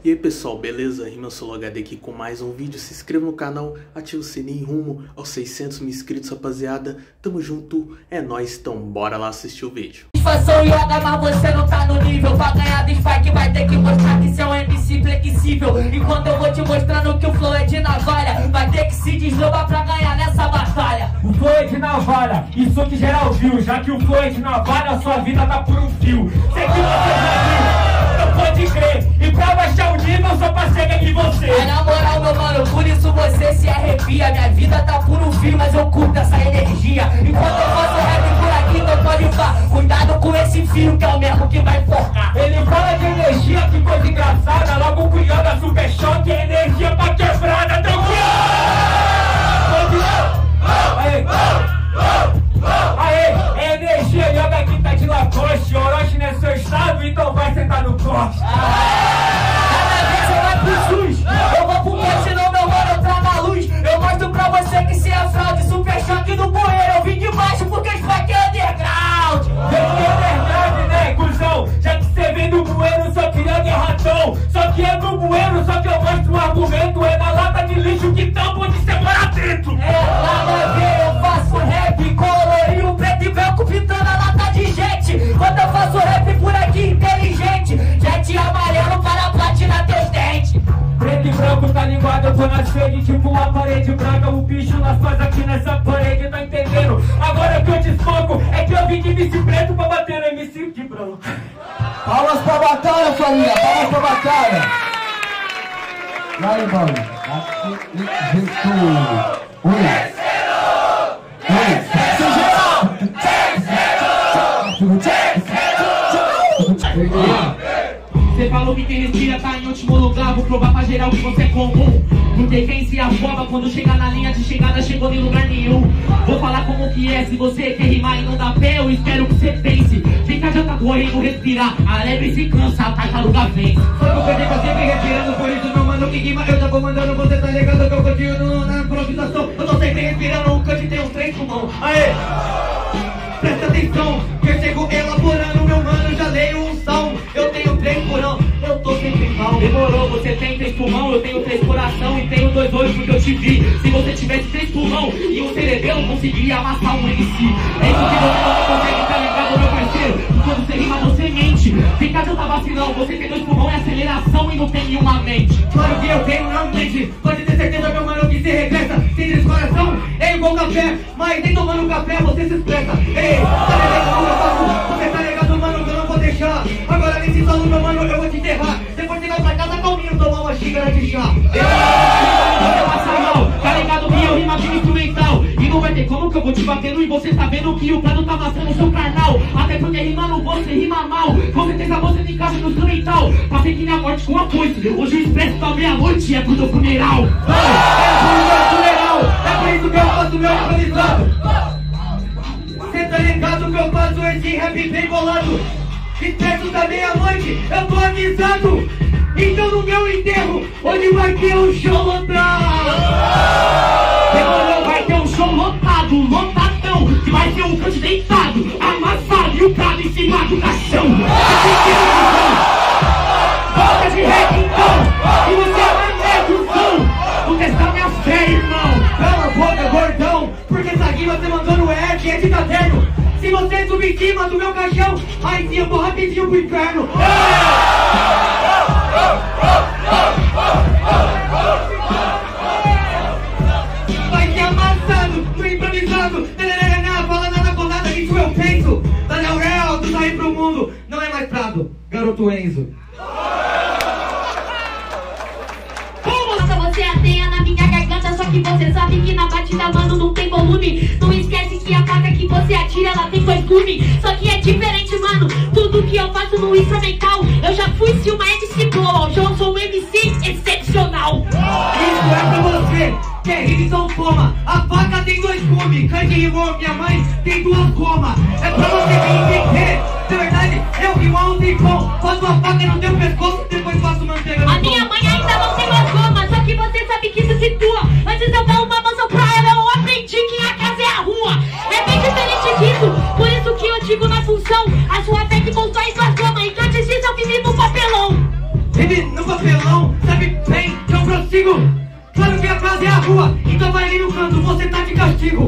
E aí pessoal, beleza? RimaSoloHD aqui com mais um vídeo. Se inscreva no canal, ativa o sininho rumo aos 600 mil inscritos, rapaziada. Tamo junto, é nóis, então bora lá assistir o vídeo. Façam yoga, mas você não tá no nível. Pra ganhar do Spike vai ter que mostrar que você é um MC flexível. E quando eu vou te mostrando que o flow é de navalha, vai ter que se desdobrar pra ganhar nessa batalha. O flow é de navalha, isso que geral viu. Já que o flow é de navalha, sua vida tá por um fio. Sei que você já viu, não pode crer. E pra baixar o nível, só pra chegar em você. É na moral, meu mano, por isso você se arrepia. Minha vida tá por um fio, mas eu curto essa energia. Enquanto eu faço rap por aqui, então pode pá. Cuidado com esse fio que é o mesmo que vai focar. Ele fala de energia, que coisa engraçada. Logo com Yoga Super Choque, energia pra quebrada. Aê, é energia, Yoga aqui tá de Lacoste. Orochi não é seu estado, então vai sentar no corte. Cada vez você vai pro SUS, eu vou pro poste, não, meu mano, eu trago a luz. Eu mostro pra você que se é fraude, Super Choque do bueiro. Eu vim de baixo porque isso aqui é underground. Vem underground, né, cuzão? Já que você vem do bueiro, só que Yoga é ratão. Só que é do bueiro, só que eu mostro um argumento. É na lata de lixo que tampa onde você mora dentro. É, nada a ver, eu faço rap colorinho, preto e branco pintando a lata de gente. Quando eu faço rap por aqui, inteligente, jet amarelo para platinar teus dentes. Preto e branco tá linguado, eu tô na sede, tipo uma parede branca. O bicho nós faz aqui nessa parede, tá entendendo? Agora que eu te esfoco, é que eu vim de MC preto pra bater no MC de branco. Palmas pra batalha, família, palmas pra batalha. Vai, mano. Você falou que quem respira tá em último lugar. Vou provar pra geral que você é comum. Porque quem se afoba quando chega na linha de chegada chegou em lugar nenhum. Vou falar como que é, se você quer rimar e não dá pé, eu espero que você pense. Quem adianta correndo, respirar, a lebre se cansa, ataca lugar vence. Só que eu perdi pra sempre respirando, por isso meu mano que rima eu já vou mandando. Você tá ligado que eu continuo na improvisação. Eu tô sempre respirando, o cante tem um trem com mão. Aê! Presta atenção, que eu chego elaborando, meu mano, já leio um salmo. Eu tenho 3 pulmão, eu tô sempre mal. Demorou, você tem 3 pulmão, eu tenho 3 coração e tenho 2 olhos porque eu te vi. Se você tivesse 3 pulmão e um cerebelo, conseguiria amassar um MC. É isso que você não consegue, tá ligado, meu parceiro? Quando você rima, você mente. Fica adianta vacilão, você tem 2 pulmão e aceleração e não tem nenhuma mente. Claro que eu tenho, não mente. Pode ter certeza, meu mano, que você regressa. Sem 3 coração, é igual café. Mas nem tomando café, você se expressa. Ei, tá ligado como eu faço? Você tá ligado, mano, que eu não vou deixar. Agora nesse solo, meu mano, eu vou te enterrar. Depois você vai pra casa calminho, tomar uma xícara de chá. Você passa mal, tá ligado que eu rima bem instrumental. E não vai ter como que eu vou te batendo e você tá vendo que o plano tá amassando o seu carnal. Até porque rimando você rima mal. Com certeza você me encaixa no instrumental. Passei que minha morte com a foice. Hoje o expresso da meia-noite é pro teu funeral. É por isso que eu faço meu improvisado. Cê tá ligado que eu faço esse rap bem bolado. Expresso da meia-noite, eu tô avisando. Então no meu enterro, hoje vai ter um show lotado. Demorou, vai ter um show lotado, lotadão. Que vai ter um cante deitado, amassado e o prato em cima do caixão. Volta de rap então, e você é cuzão. Vou testar minha fé, irmão. Cala a boca, gordão, porque essa rima você mandou no rap é de caderno. Se você subir em cima do meu caixão, aí sim eu vou rapidinho pro inferno. Vai se amassando, tô improvisando. Fala nada com nada, isso eu penso. Daniel Real, tu sair pro mundo. Não é mais Prado, garoto Enzo. Você ateia na minha garganta, só que você sabe que na batida, mano, não tem volume. Não esquece que a faca que você atira, ela tem 2 gumes. Só que é diferente, mano, tudo que eu faço no instrumental. Eu já fui se uma MC boa, hoje eu sou um MC excepcional. Isso é pra você, que é Rickson toma. A faca tem 2 gumes, cante rimou, minha mãe tem 2 comas. É pra você me entender, de verdade, eu rimo a um tempão. Faço a faca no teu pescoço, depois faço manteiga no A minha mãe ainda não tem 2 gomas, só que você sabe que isso situa. Antes eu dar uma maçã pra ela, eu aprendi que a casa é a rua. É bem diferente disso, por isso que eu digo na função. A sua fé que constrói sua cama, então antes disso eu vivi no papelão. Vive no papelão, aí no canto, você tá de castigo.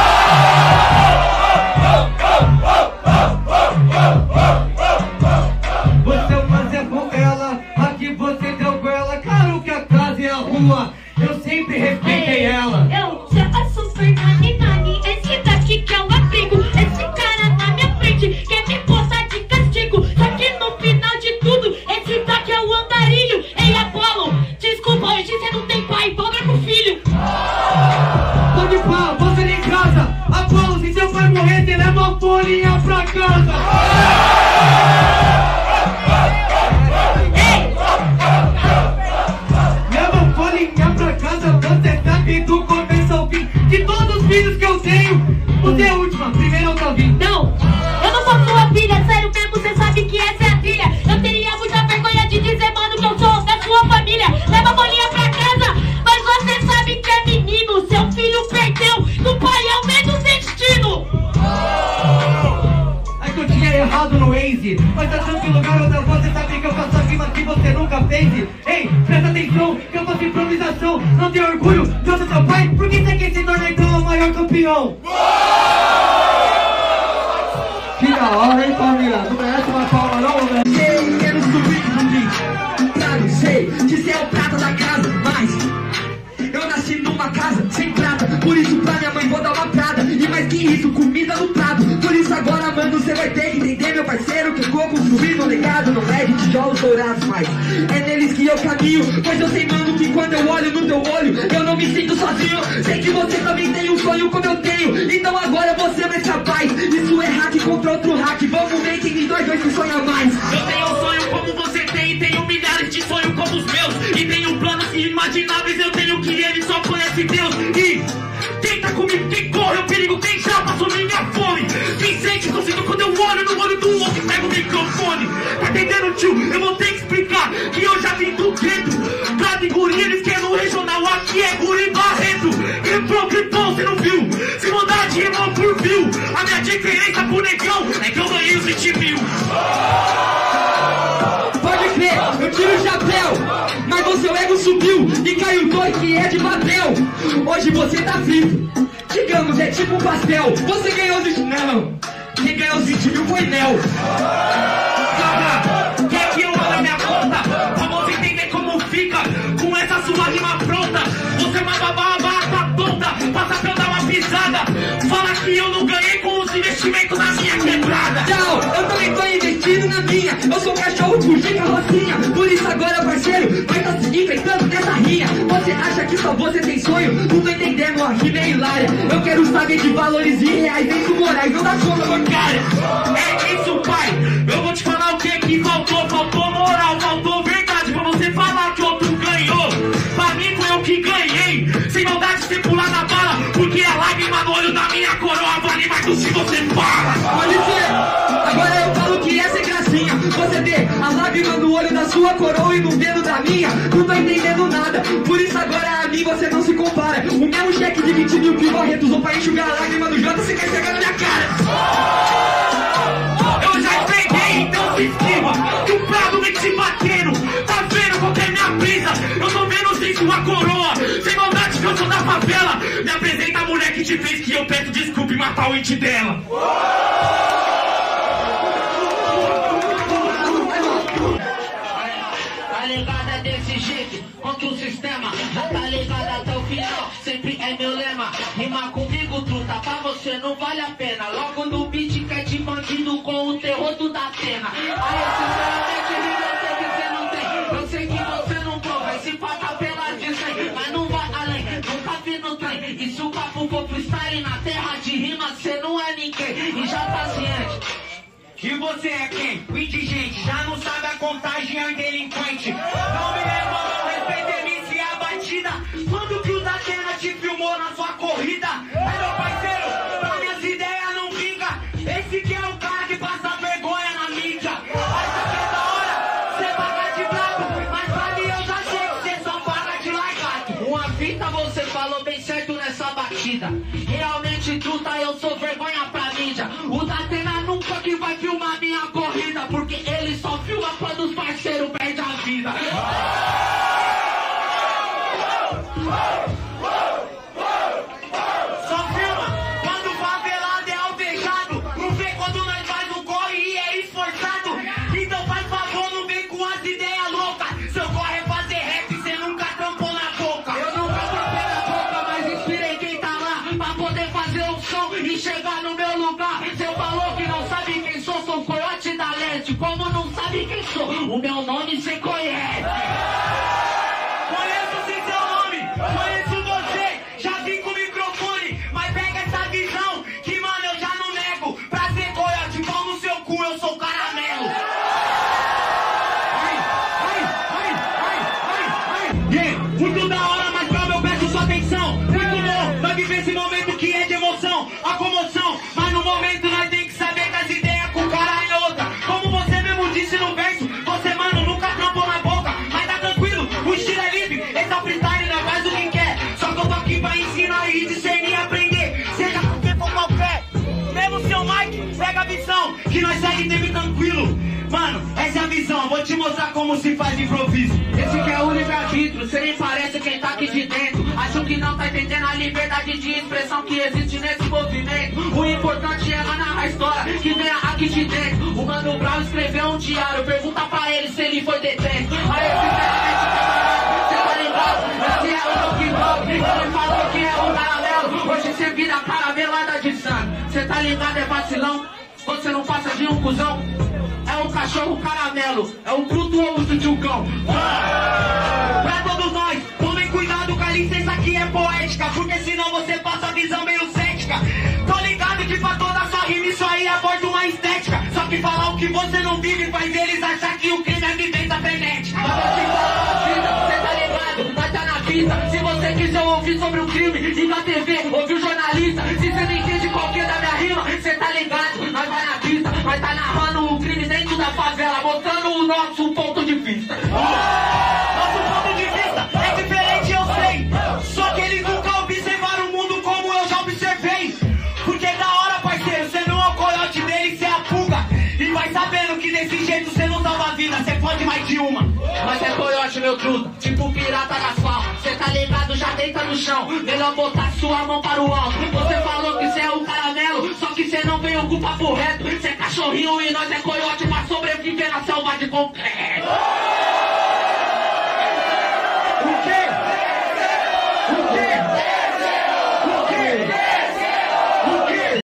Você fazer com ela, aqui você deu com ela. Claro que a casa é a rua, eu sempre respeitei ela. Eu já super nani, esse daqui que é o abrigo. Esse cara na minha frente quer me postar de castigo. Só que no final de tudo, esse daqui é o andarilho. Ei, Apolo, desculpa, hoje você não tem pai, pobre pro filho. Pode pá, você nem casa. Apolo, se seu pai morrer, você leva uma folhinha pra casa. Leva folhinha pra casa, você sabe do começo ao fim. De todos os filhos que eu tenho, você é a última, primeiro eu tô vindo. Não, eu não sou sua filha, sério mesmo, você sabe que essa é a trilha. Eu teria muita vergonha de dizer, mano, que eu sou da sua família. Leva a bolinha pra casa, mas você sabe que é menino. Seu filho perdeu, do pai é o mesmo destino. É que eu tinha errado no Waze, mas tá tranquilo, garota, você sabe que eu faço a rima que você nunca fez. Ei, presta atenção, que eu faço improvisação. Não tem orgulho de outro seu pai, por que você quer se tornar então o maior campeão? Que da hora, hein, família? Não merece uma palma não, velho? Sei, quero subir no beat. Claro, sei que cê é o prata da casa, mas eu nasci numa casa sem prata. Por isso pra minha mãe vou dar uma prada. E mais que isso, comida no prato. Por isso agora, mano, cê vai ter que entender, meu parceiro, que eu vou construir meu legado. Não é de tijolos dourados, mas é neles que eu caminho. Pois eu sei, mano, que quando eu olho no teu olho, eu não me sinto sozinho. Sei que você também tem um sonho como eu tenho. Então agora você vai ser capaz. Isso é hack contra outro hack. Vamos ver quem de dois que sonha mais. Eu tenho um sonho como você tem, e tenho milhares de sonhos como os meus. E tenho planos inimagináveis, eu tenho que ele só conhece Deus. E quem tá comigo, quem corre o perigo, quem já passou minha fome. Quem sente, eu sinto quando eu olho no olho do outro e pego o microfone. Tá entendendo, tio? Eu vou ter que explicar que eu já vim do gueto. Pra de guri, eles querem no regional, aqui é guri Barreto. Cripão, cê não viu? Se mandar de irmão por view. A minha diferença pro negão é que eu ganhei os 20 mil. Pode crer, eu tiro o chapéu, mas o seu ego subiu e caiu dois que é de papel. Hoje você tá frito, digamos, é tipo um pastel. Você ganhou os 20 mil, não. Quem ganhou os 20 mil foi Nel. Quer que eu abra minha conta? Pra você entender como fica com essa sua rima pronta. Você manda barata tonta, passa pra eu dar uma pisada. Fala que eu não ganhei com os investimentos na minha quebrada. Tchau, eu também tô investindo na minha. Eu sou cachorro de carrocinha. Por isso agora, parceiro, vai tá se enfeitando nessa rinha. Você acha que só você tem sonho? Não tô entendendo, a rima é hilária. Eu quero saber de valores e reais, nem do morais, não dá conta bancária. É isso, pai. Eu vou te falar o que faltou. Faltou moral, faltou verdade pra você falar que outro ganhou. Pra mim foi eu que ganhei. Sem maldade você pular na bala, porque a lágrima no olho da minha coroa vale mais do que você fala. Pode ser, agora eu falo que essa é gracinha. Você vê a lágrima no olho da sua coroa e no dedo da minha. Não tô entendendo nada, por isso agora a mim você não se compara. O mesmo cheque de 20 mil que o Barreto usou pra enxugar a lágrima do Jota, você quer chegar na minha cara. Eu já peguei, então se esquiva. Que o prado vem te batendo. Tá vendo qual que é minha brisa? Eu tô vendo sem sua coroa. Sem maldade que eu sou da favela. Me apresenta a mulher que te fez que eu peço desculpa e matar o ente dela. Tá ligado, é desse jeito, contra o sistema. Já tá ligado até o final, sempre é meu lema. Rima comigo, truta, pra você não vale a pena. Logo no beat que é de bandido com o terror do da pena. Aí, sinceramente, eu sei que você não tem. Eu sei que você não prova, esse pata pela de 100. Mas não vai além, nunca vi no trem. E se o papo for freestyle na terra de rima, você não é ninguém. E já tá ciente. E você é quem? O indigente, já não sabe a contagem, é delinquente. Não me leva, não respeita MC a batida. Quando que o Datena te filmou na sua corrida? É meu parceiro, pra minhas ideias não vinga. Esse que é o cara que passa vergonha na mídia. Acha que é da hora, cê paga de brabo. Mas sabe, eu já sei que cê só paga de largado. Uma fita você falou bem certo nessa batida. Realmente, truta, eu sou vergonha pra mídia. O Datena nunca que vai filmar minha corrida, porque ele só filma quando os parceiros perdem a vida. como não sabe quem sou. O meu nome cê conhece. Conheço sim seu nome, conheço você. Já vim com o microfone, mas pega essa visão que, mano, eu já não nego. Pra ser coiote, pau no seu cu, eu sou caramelo. Yeah, muito da hora, mas calma, eu peço sua atenção. Muito bom, vai viver esse momento que é de emoção, a comoção. Mas no momento nós tem que saber que as ideias com o cara é outra. Como você mesmo disse no verso, você, mano, nunca trampou na boca. Mas tá tranquilo, o estilo é livre, esse é o freestyle, não faz o que quer. Só que eu tô aqui pra ensinar e discernir e aprender. Seja com quem for qualquer, mesmo seu Mike, pega a visão, que nós segue teve tranquilo. Mano, essa é a visão, vou te mostrar como se faz improviso. Esse que é o livre-arbítrio, cê nem parece quem tá aqui de dentro. Acho que não tá entendendo a liberdade de expressão que existe nesse movimento. O importante é narrar a história que vem aqui de dentro. O Mano Brown escreveu um diário, pergunta pra ele se ele foi detento. Aí, sinceramente, cê tá ligado? Esse é o Rock Dog, ele falou que é um caramelo. Hoje cê vira caramelada de sangue. Cê tá ligado, é vacilão? Você não passa de um cuzão? É o cachorro caramelo, é o bruto ou o tchutchucão. Pra todos nós, tomem cuidado com a licença que é poética, porque senão você passa a visão meio cética. Tô ligado que pra toda sua rima isso aí aborda uma estética. Só que falar o que você não vive faz eles achar que o crime é vivência frenética. Cê tá ligado, vai tá na pista. Se você quiser ouvir sobre o crime, liga a TV, ouve o jornalista. Se cê não entende qualquer da minha rima, cê tá ligado, nós vai na pista. Nós tá narrando o crime dentro da favela, mostrando o nosso ponto de vista. Nosso ponto de vista é diferente, eu sei. Só que eles nunca observaram o mundo como eu já observei. Porque da hora, parceiro, cê não é o coiote dele, cê é a pulga. E vai sabendo que desse jeito cê não salva a vida, cê pode mais de uma. Mas é coiote, meu truta, tipo pirata da asfalto. Cê tá ligado, já deita no chão. Melhor botar sua mão para o alto. Você falou que cê é o caramelo, só que cê não veio com o papo reto. Cê é cachorrinho e nós é coiote pra sobreviver na selva de concreto.